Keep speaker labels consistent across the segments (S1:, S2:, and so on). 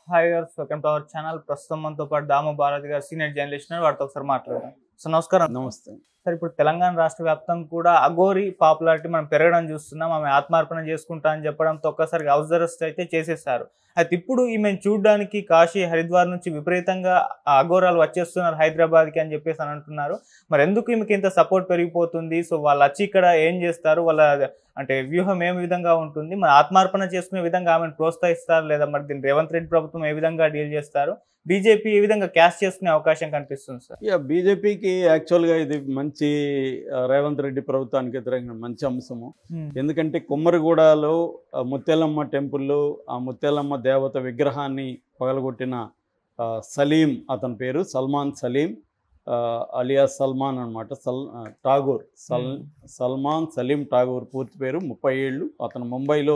S1: Hi గారు, welcome to our channel. ప్రస్తుతం మనతో పాటు దాము బాలాజీ గారు సీనియర్ జర్నలిస్ట్ వారితో ఒకసారి మాట్లాడదాం. సో నమస్కారం.
S2: నమస్తే
S1: సార్, ఇప్పుడు తెలంగాణ రాష్ట్ర వ్యాప్తంగా కూడా అఘోరి పాపులారిటీ మనం పెరగడం చూస్తున్నాం. ఆమె ఆత్మార్పణ చేసుకుంటా అని చెప్పడంతో ఒక్కసారిగా హౌస్ అరెస్ట్ అయితే చేసేసారు. అయితే ఇప్పుడు ఈమెను చూడడానికి కాశీ, హరిద్వార్ నుంచి విపరీతంగా అఘోరాలు వచ్చేస్తున్నారు హైదరాబాద్కి అని చెప్పేసి అని అంటున్నారు. మరి ఎందుకు ఈమెకి ఇంత సపోర్ట్ పెరిగిపోతుంది? సో వాళ్ళు వచ్చి ఇక్కడ ఏం చేస్తారు? వాళ్ళ అంటే వ్యూహం ఏ విధంగా ఉంటుంది? మరి ఆత్మార్పణ చేసుకునే విధంగా ఆమెను ప్రోత్సహిస్తారు లేదా మరి దీన్ని రేవంత్ రెడ్డి ప్రభుత్వం ఏ విధంగా డీల్ చేస్తారు? బీజేపీ ఏ విధంగా క్యాష్ చేసుకునే అవకాశం కనిపిస్తుంది సార్?
S2: బీజేపీకి యాక్చువల్గా ఇది మంచి రేవంత్ రెడ్డి ప్రభుత్వానికి వ్యతిరేకంగా మంచి అంశము. ఎందుకంటే కుమ్మరిగూడలో ముత్యాలమ్మ టెంపుల్లో ఆ ముత్యాలమ్మ దేవత విగ్రహాన్ని పగలగొట్టిన సలీం, అతని పేరు సల్మాన్ సలీం అలియా సల్మాన్ అనమాట, ఠాగూర్, సల్మాన్ సలీం ఠాగూర్ పూర్తి పేరు. 30 ఏళ్ళు. అతను ముంబైలో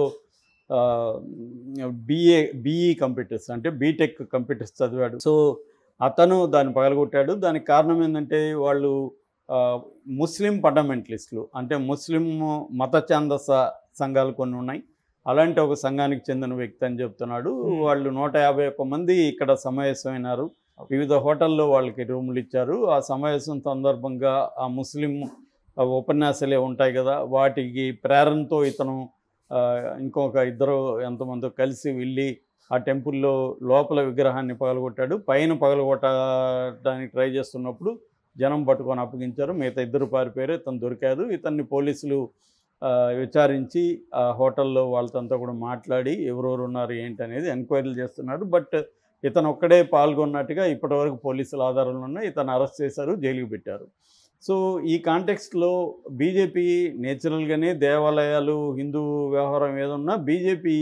S2: బీఈ కంప్యూటర్స్ అంటే బీటెక్ కంప్యూటర్స్ చదివాడు. సో అతను దాన్ని పగలగొట్టాడు. దానికి కారణం ఏంటంటే వాళ్ళు ముస్లిం ఫండమెంటలిస్టులు, అంటే ముస్లిం మత ఛాందస సంఘాలు కొన్ని ఉన్నాయి, అలాంటి ఒక సంఘానికి చెందిన వ్యక్తి అని చెప్తున్నాడు. వాళ్ళు 151 మంది ఇక్కడ సమావేశమైనారు. వివిధ హోటల్లో వాళ్ళకి రూములు ఇచ్చారు. ఆ సమావేశం సందర్భంగా ఆ ముస్లిం ఉపన్యాసాలే ఉంటాయి కదా, వాటికి ప్రేరణతో ఇతను ఇంకొక ఇద్దరు ఎంతమందో కలిసి వెళ్ళి ఆ టెంపుల్లో లోపల విగ్రహాన్ని పగలగొట్టాడు. పైన పగలగొట్టడానికి ట్రై చేస్తున్నప్పుడు జనం పట్టుకొని అప్పగించారు. మిగతా ఇద్దరు పారిపోయారు. ఇతను దొరికారు. ఇతన్ని పోలీసులు విచారించి ఆ హోటల్లో వాళ్ళతో కూడా మాట్లాడి ఎవరెవరు ఉన్నారు ఏంటి అనేది ఎంక్వైరీలు చేస్తున్నారు. బట్ ఇతను ఒక్కడే పాల్గొన్నట్టుగా ఇప్పటివరకు పోలీసుల ఆధారాలు ఉన్నాయి. ఇతను అరెస్ట్ చేశారు, జైలుకి పెట్టారు. సో ఈ కాంటెక్స్ట్లో బీజేపీ నేచురల్గానే దేవాలయాలు, హిందూ వ్యవహారం ఏదన్నా బీజేపీ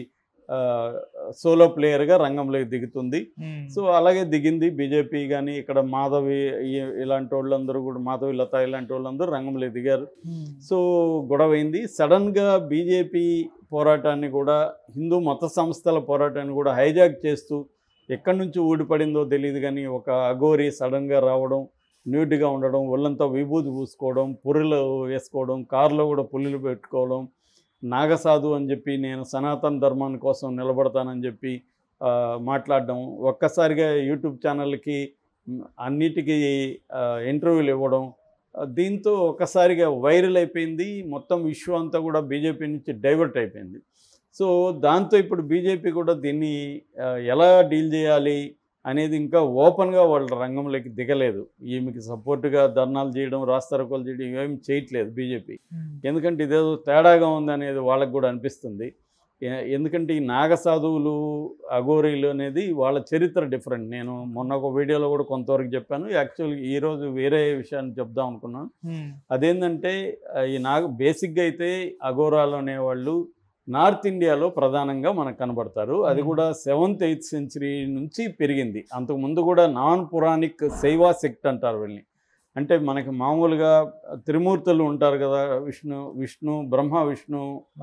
S2: సోలో ప్లేయర్గా రంగంలోకి దిగుతుంది. సో అలాగే దిగింది బీజేపీ. కానీ ఇక్కడ మాధవి ఇలాంటి వాళ్ళందరూ కూడా, మాధవి లత ఇలాంటి వాళ్ళందరూ రంగంలోకి దిగారు. సో గొడవైంది. సడన్గా బీజేపీ పోరాటాన్ని కూడా, హిందూ మత సంస్థల పోరాటాన్ని కూడా హైజాక్ చేస్తూ ఎక్కడి నుంచి ఊడిపడిందో తెలియదు కానీ ఒక అఘోరి సడన్గా రావడం, న్యూడ్గా ఉండడం, ఒళ్ళంతా విభూతి పూసుకోవడం, పుర్రెలు వేసుకోవడం, కారులో కూడా పుల్లులు పెట్టుకోవడం, నాగసాధు అని చెప్పి నేను సనాతన ధర్మాన్ని కోసం నిలబడతానని చెప్పి మాట్లాడడం, ఒక్కసారిగా యూట్యూబ్ ఛానల్కి అన్నిటికీ ఇంటర్వ్యూలు ఇవ్వడం, దీంతో ఒక్కసారిగా వైరల్ అయిపోయింది. మొత్తం ఇష్యూ అంతా కూడా బీజేపీ నుంచి డైవర్ట్ అయిపోయింది. సో దాంతో ఇప్పుడు బీజేపీ కూడా దీన్ని ఎలా డీల్ చేయాలి అనేది ఇంకా ఓపెన్గా వాళ్ళ రంగంలోకి దిగలేదు. ఈమెకి సపోర్టుగా ధర్నాలు చేయడం, రాస్తారోకోలు చేయడం ఇవేమి చేయట్లేదు బీజేపీ. ఎందుకంటే ఇదేదో తేడాగా ఉంది అనేది వాళ్ళకు కూడా అనిపిస్తుంది. ఎందుకంటే ఈ నాగసాధువులు, అఘోరీలు అనేది వాళ్ళ చరిత్ర డిఫరెంట్. నేను మొన్న ఒక వీడియోలో కూడా కొంతవరకు చెప్పాను. యాక్చువల్గా ఈరోజు వేరే విషయాన్ని చెప్దాం అనుకున్నాను. అదేంటంటే ఈ బేసిక్గా అయితే అఘోరాలు అనేవాళ్ళు నార్త్ ఇండియాలో ప్రధానంగా మనకు కనబడతారు. అది కూడా 7th 8th సెంచరీ నుంచి పెరిగింది. అంతకుముందు కూడా నాన్ పురాణిక్ శైవ సెక్ట్ అంటారు వీళ్ళని. అంటే మనకి మామూలుగా త్రిమూర్తులు ఉంటారు కదా, విష్ణు బ్రహ్మ, విష్ణు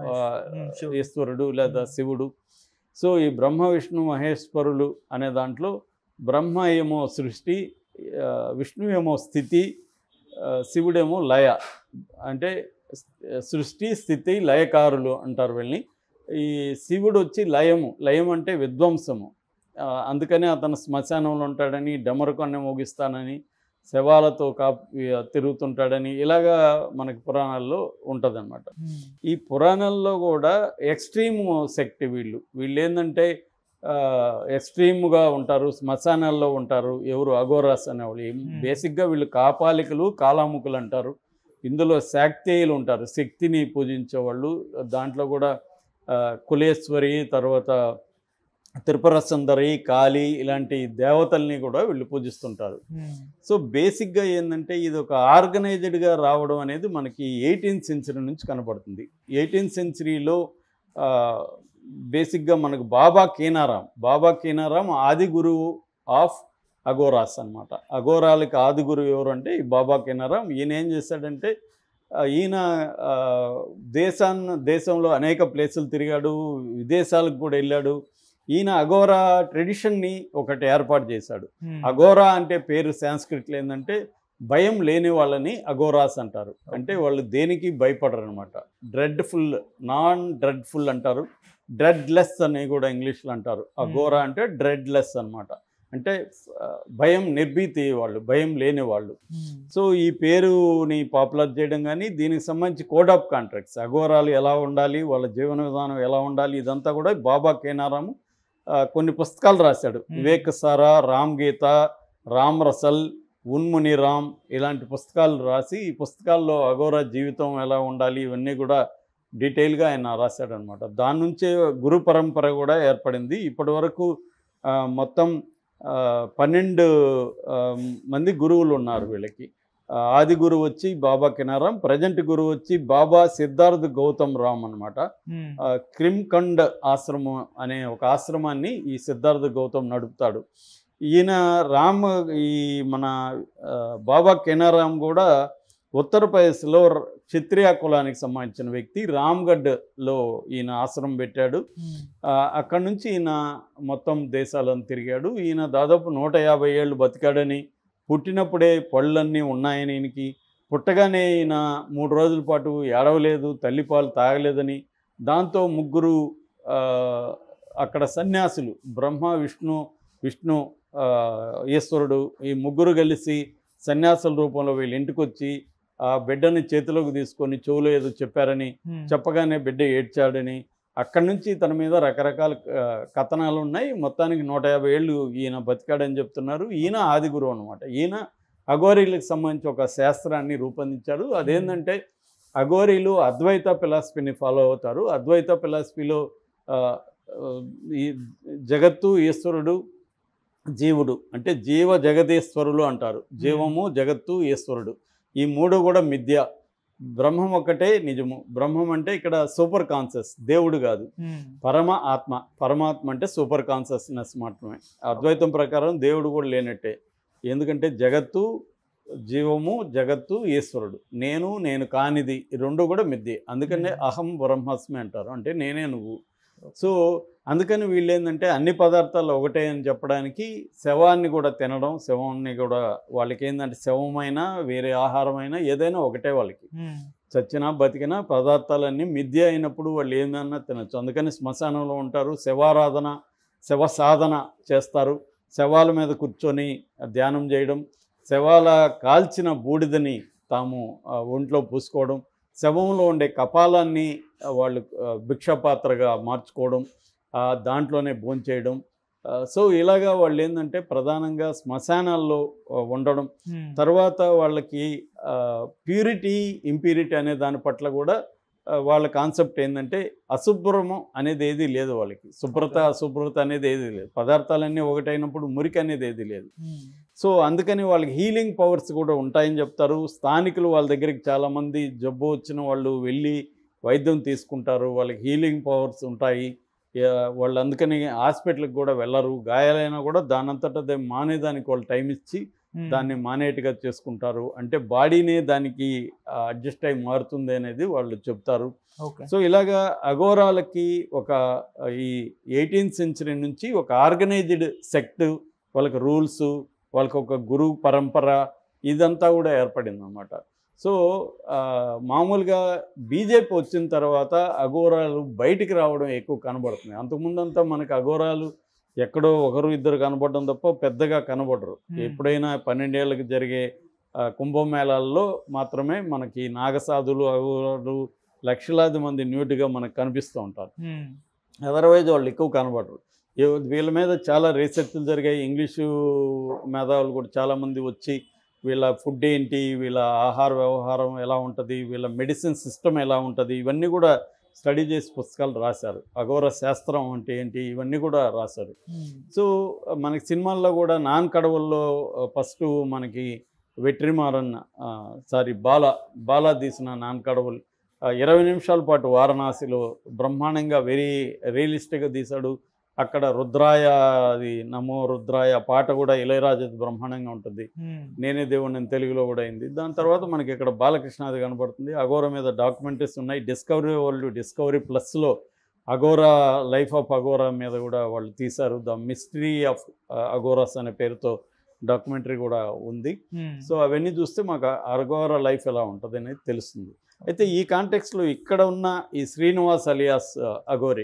S2: ఈశ్వరుడు లేదా శివుడు. సో ఈ బ్రహ్మ విష్ణు మహేశ్వరులు అనే దాంట్లో బ్రహ్మ ఏమో సృష్టి, విష్ణు ఏమో స్థితి, శివుడేమో లయ. అంటే సృష్టి, స్థితి, లయకారులు అంటారు వీళ్ళని. ఈ శివుడు వచ్చి లయం అంటే విధ్వంసము. అందుకనే అతను శ్మశానంలో ఉంటాడని, డమరుకొన్ని మోగిస్తానని, శవాలతో తిరుగుతుంటాడని ఇలాగా మనకి పురాణాల్లో ఉంటుందన్నమాట. ఈ పురాణాల్లో కూడా ఎక్స్ట్రీమ్ సెక్ట్ వీళ్ళు ఏంటంటే ఎక్స్ట్రీమ్గా ఉంటారు, శ్మశానాల్లో ఉంటారు. ఎవరు? అఘోరాస్ అనేవాళ్ళు. బేసిక్గా వీళ్ళు కాపాలికలు, కాలాముకులు అంటారు. ఇందులో శాక్తేయులు ఉంటారు, శక్తిని పూజించేవాళ్ళు. దాంట్లో కూడా కులేశ్వరి, తర్వాత త్రిపుర సుందరి, కాళీ ఇలాంటి దేవతల్ని కూడా వీళ్ళు పూజిస్తుంటారు. సో బేసిక్గా ఏంటంటే ఇది ఒక ఆర్గనైజ్డ్గా రావడం అనేది మనకి 18th సెంచరీ నుంచి కనపడుతుంది. 18th సెంచరీలో బేసిక్గా మనకు బాబా కీనారాం ఆది గురువు ఆఫ్ అఘోరాస్ అనమాట. అఘోరాలకి ఆది గురువు ఎవరు అంటే ఈ బాబా కీనారాం. ఈయన ఏం చేశాడంటే ఈయన దేశంలో అనేక ప్లేసులు తిరిగాడు, విదేశాలకు కూడా వెళ్ళాడు. ఈయన అఘోరా ట్రెడిషన్ని ఒకటి ఏర్పాటు చేశాడు. అఘోరా అంటే పేరు సాంస్క్రిట్లో ఏంటంటే భయం లేని వాళ్ళని అఘోరాస్ అంటారు. అంటే వాళ్ళు దేనికి భయపడరు అనమాట. డ్రెడ్ఫుల్, నాన్ డ్రెడ్ఫుల్ అంటారు. డ్రెడ్లెస్ అని కూడా ఇంగ్లీష్లో అంటారు. అఘోరా అంటే డ్రెడ్లెస్ అనమాట, అంటే భయం, నిర్భీతి వాళ్ళు, భయం లేని వాళ్ళు. సో ఈ పేరుని పాపులర్ చేయడం కానీ దీనికి సంబంధించి కోడ్ ఆఫ్ కాంట్రాక్ట్స్, అఘోరాలు ఎలా ఉండాలి, వాళ్ళ జీవన విధానం ఎలా ఉండాలి, ఇదంతా కూడా బాబా కేనారాం కొన్ని పుస్తకాలు రాశాడు. వివేక్ సారా, రామ్ గీత, రామ్ రసల్, ఉన్ముని రామ్ ఇలాంటి పుస్తకాలు రాసి ఈ పుస్తకాల్లో అఘోరా జీవితం ఎలా ఉండాలి ఇవన్నీ కూడా డీటెయిల్గా ఆయన రాశాడనమాట. దాని నుంచే గురు పరంపర కూడా ఏర్పడింది. ఇప్పటి వరకు మొత్తం 12 మంది గురువులు ఉన్నారు వీళ్ళకి. ఆది గురువు వచ్చి బాబా కేనారాం, ప్రజెంట్ గురువు వచ్చి బాబా సిద్ధార్థ్ గౌతమ్ రామ్ అనమాట. క్రిమ్కండ్ ఆశ్రమం అనే ఒక ఆశ్రమాన్ని ఈ సిద్ధార్థ్ గౌతమ్ నడుపుతాడు. ఈయన ఈ మన బాబా కేనారాం కూడా ఉత్తరప్రదేశ్లో క్షత్రియ కులానికి సంబంధించిన వ్యక్తి. రామ్గఢ్లో ఈయన ఆశ్రమం పెట్టాడు. అక్కడి నుంచి ఈయన మొత్తం దేశాలను తిరిగాడు. ఈయన దాదాపు 150 ఏళ్ళు బతికాడని, పుట్టినప్పుడే పళ్ళన్నీ ఉన్నాయని, ఈయనకి పుట్టగానే ఈయన 3 రోజుల పాటు ఏడవలేదు, తల్లిపాలు తాగలేదని, దాంతో ముగ్గురు అక్కడ సన్యాసులు, బ్రహ్మ, విష్ణు ఈశ్వరుడు, ఈ ముగ్గురు కలిసి సన్యాసుల రూపంలో వీళ్ళ ఇంటికి వచ్చి ఆ బిడ్డని చేతిలోకి తీసుకొని చెవులో ఏదో చెప్పారని, చెప్పగానే బిడ్డ ఏడ్చాడని, అక్కడి నుంచి తన మీద రకరకాల కథనాలు ఉన్నాయి. మొత్తానికి 150 ఏళ్ళు ఈయన బతికాడని చెప్తున్నారు. ఈయన ఆది గురువు అనమాట. ఈయన అఘోరీలకు సంబంధించి ఒక శాస్త్రాన్ని రూపొందించాడు. అదేంటంటే అఘోరీలు అద్వైత ఫిలాసఫీని ఫాలో అవుతారు. అద్వైత ఫిలాసఫీలో ఈ జగత్తు, ఈశ్వరుడు, జీవుడు అంటే జీవ జగదీశ్వరులు అంటారు. జీవము, జగత్తు, ఈశ్వరుడు ఈ మూడు కూడా మిథ్య. బ్రహ్మం ఒక్కటే నిజము. బ్రహ్మం అంటే ఇక్కడ సూపర్ కాన్షియస్, దేవుడు కాదు, పరమ ఆత్మ. పరమాత్మ అంటే సూపర్ కాన్షియస్నెస్ మాత్రమే. అద్వైతం ప్రకారం దేవుడు కూడా లేనట్టే. ఎందుకంటే జగత్తు, జీవము, జగత్తు, ఈశ్వరుడు, నేను కానిది, ఈ రెండు కూడా మిథ్యే. అందుకనే అహం బ్రహ్మాస్మి అంటారు, అంటే నేనే నువ్వు. సో అందుకని వీళ్ళు ఏంటంటే అన్ని పదార్థాలు ఒకటే అని చెప్పడానికి శవాన్ని కూడా తినడం, శవాన్ని కూడా వాళ్ళకి ఏంటంటే శవమైనా వేరే ఆహారమైనా ఏదైనా ఒకటే వాళ్ళకి. చచ్చినా బతికినా పదార్థాలన్నీ మిథ్య అయినప్పుడు వాళ్ళు ఏదన్నా తినచ్చు. అందుకని శ్మశానంలో ఉంటారు, శవారాధన, శవ సాధన చేస్తారు. శవాల మీద కూర్చొని ధ్యానం చేయడం, శవాల కాల్చిన బూడిదని తాము ఒంట్లో పూసుకోవడం, శవంలో ఉండే కపాలాన్ని వాళ్ళు భిక్షపాత్రగా మార్చుకోవడం, దాంట్లోనే భోంచేయడం. సో ఇలాగా వాళ్ళు ఏంటంటే ప్రధానంగా శ్మశానాల్లో ఉండడం. తర్వాత వాళ్ళకి ప్యూరిటీ, ఇంప్యూరిటీ అనే దాని పట్ల కూడా వాళ్ళ కాన్సెప్ట్ ఏంటంటే అశుభ్రము అనేది ఏది లేదు వాళ్ళకి. శుభ్రత, అశుభ్రత అనేది ఏది లేదు. పదార్థాలన్నీ ఒకటైనప్పుడు మురికి అనేది ఏది లేదు. సో అందుకని వాళ్ళకి హీలింగ్ పవర్స్ కూడా ఉంటాయని చెప్తారు. స్థానికులు వాళ్ళ దగ్గరికి చాలామంది జబ్బు వచ్చిన వాళ్ళు వెళ్ళి వైద్యం తీసుకుంటారు. వాళ్ళకి హీలింగ్ పవర్స్ ఉంటాయి. వాళ్ళు అందుకని హాస్పిటల్కి కూడా వెళ్ళరు. గాయాలైనా కూడా దానంతటా మానేదానికి వాళ్ళు టైం ఇచ్చి దాన్ని మానేట్టుగా చేసుకుంటారు. అంటే బాడీనే దానికి అడ్జస్ట్ అయి మారుతుంది అనేది వాళ్ళు చెప్తారు. సో ఇలాగా అఘోరాలకి ఒక ఈ 18th సెంచరీ నుంచి ఒక ఆర్గనైజ్డ్ సెక్ట్, వాళ్ళకి రూల్స్, వాళ్ళకి ఒక గురువు పరంపర, ఇదంతా కూడా ఏర్పడింది అన్నమాట. సో మామూలుగా బీజేపీ వచ్చిన తర్వాత అఘోరాలు బయటికి రావడం ఎక్కువ కనబడుతుంది. అంతకుముందంతా మనకి అఘోరాలు ఎక్కడో ఒకరు ఇద్దరు కనబడడం తప్ప పెద్దగా కనబడరు. ఎప్పుడైనా 12 ఏళ్ళకి జరిగే కుంభమేళాల్లో మాత్రమే మనకి నాగసాధులు, అఘోరాలు లక్షలాది మంది న్యూట్గా మనకు కనిపిస్తూ ఉంటారు. అదర్వైజ్ వాళ్ళు ఎక్కువ కనబడరు. వీళ్ళ మీద చాలా రీసెర్చ్లు జరిగాయి. ఇంగ్లీషు మేధావులు కూడా చాలామంది వచ్చి వీళ్ళ ఫుడ్ ఏంటి, వీళ్ళ ఆహార వ్యవహారం ఎలా ఉంటుంది, వీళ్ళ మెడిసిన్ సిస్టమ్ ఎలా ఉంటుంది, ఇవన్నీ కూడా స్టడీ చేసి పుస్తకాలు రాశారు. అఘోర శాస్త్రం అంటే ఏంటి, ఇవన్నీ కూడా రాశారు. సో మనకి సినిమాల్లో కూడా నాన్ కడవల్లో ఫస్ట్ మనకి వెట్రిమారన్ బాలా తీసిన నాన్ కడవల్ 20 నిమిషాల పాటు వారణాసిలో బ్రహ్మాండంగా వెరీ రియలిస్టిక్గా తీశాడు. అక్కడ రుద్రాయ, అది నమో రుద్రాయ పాట కూడా ఇళయరాజది బ్రహ్మాండంగా ఉంటుంది. నేనే దేవుడిని తెలుగులో కూడా అయింది. దాని తర్వాత మనకి ఇక్కడ బాలకృష్ణది కనబడుతుంది. అఘోర మీద డాక్యుమెంటరీస్ ఉన్నాయి. డిస్కవరీ వరల్డ్, డిస్కవరీ ప్లస్లో అఘోరా, లైఫ్ ఆఫ్ అఘోరా మీద కూడా వాళ్ళు తీశారు. ద మిస్టరీ ఆఫ్ అఘోరాస్ అనే పేరుతో డాక్యుమెంటరీ కూడా ఉంది. సో అవన్నీ చూస్తే మాకు అఘోరా లైఫ్ ఎలా ఉంటుంది అనేది తెలుస్తుంది. అయితే ఈ కాంటెక్స్లో ఇక్కడ ఉన్న ఈ శ్రీనివాస్ అలియాస్ అఘోరి,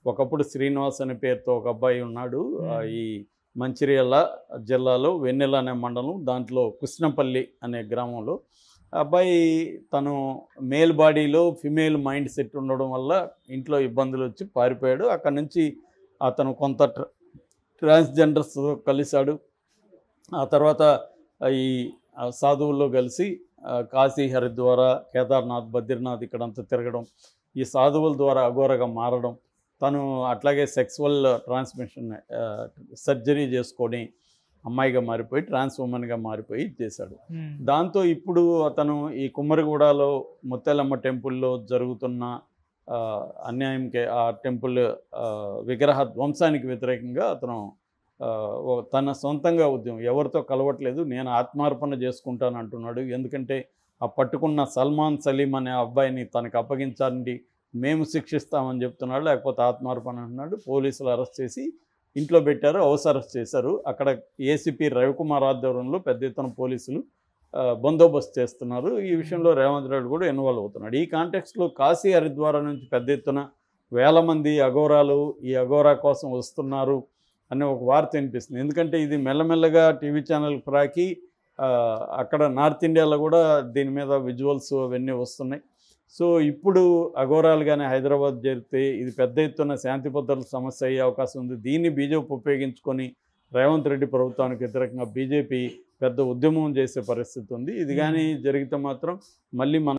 S2: ఒకప్పుడు శ్రీనివాస్ అనే పేరుతో ఒక అబ్బాయి ఉన్నాడు. ఈ మంచిర్యాల జిల్లాలో వెన్నెల అనే మండలం, దాంట్లో కృష్ణపల్లి అనే గ్రామంలో. అబ్బాయి తను మేల్ బాడీలో ఫిమేల్ మైండ్ సెట్ ఉండడం వల్ల ఇంట్లో ఇబ్బందులు వచ్చి పారిపోయాడు. అక్కడ నుంచి అతను కొంత ట్రాన్స్జెండర్స్ కలిశాడు. ఆ తర్వాత ఈ సాధువుల్లో కలిసి కాశీ, హరిద్వార, కేదార్నాథ్, బద్రీనాథ్ ఇక్కడంతా తిరగడం, ఈ సాధువుల ద్వారా అఘోరగా మారడం, తను అట్లాగే సెక్సువల్ ట్రాన్స్మిషన్ సర్జరీ చేసుకొని అమ్మాయిగా మారిపోయి ట్రాన్స్ ఉమెన్గా మారిపోయి చేశాడు. దాంతో ఇప్పుడు అతను ఈ కుమ్మరిగూడలో ముత్యాలమ్మ టెంపుల్లో జరుగుతున్న అన్యాయంకి, ఆ టెంపుల్ విగ్రహ ధ్వంసానికి వ్యతిరేకంగా అతను తన సొంతంగా ఉద్యమం, ఎవరితో కలవట్లేదు, నేను ఆత్మార్పణ చేసుకుంటాను అంటున్నాడు. ఎందుకంటే ఆ పట్టుకున్న సల్మాన్ సలీం అనే అబ్బాయిని తనకు అప్పగించాలని మేము శిక్షిస్తామని చెప్తున్నాడు, లేకపోతే ఆత్మార్పణ అంటున్నాడు. పోలీసులు అరెస్ట్ చేసి ఇంట్లో పెట్టారు, హౌస్ అరెస్ట్ చేశారు. అక్కడ ఏసీపీ రవికుమార్ ఆధ్వర్యంలో పెద్ద ఎత్తున పోలీసులు బందోబస్తు చేస్తున్నారు. ఈ విషయంలో రేవంత్ రెడ్డి కూడా ఇన్వాల్వ్ అవుతున్నాడు. ఈ కాంటెక్స్ట్లో కాశీ, హరిద్వార నుంచి పెద్ద ఎత్తున వేల మంది అఘోరాలు ఈ అఘోరా కోసం వస్తున్నారు అనే ఒక వార్త వినిపిస్తుంది. ఎందుకంటే ఇది మెల్లమెల్లగా టీవీ ఛానల్ ప్రాకి అక్కడ నార్త్ ఇండియాలో కూడా దీని మీద విజువల్స్ అవన్నీ వస్తున్నాయి. సో ఇప్పుడు అఘోరాలు కానీ హైదరాబాద్ జరిగితే ఇది పెద్ద ఎత్తున శాంతి భద్రతల సమస్య అయ్యే అవకాశం ఉంది. దీన్ని బీజేపీ ఉపయోగించుకొని రేవంత్ రెడ్డి ప్రభుత్వానికి వ్యతిరేకంగా బీజేపీ పెద్ద ఉద్యమం చేసే పరిస్థితి ఉంది. ఇది కానీ జరిగితే మాత్రం మళ్ళీ మన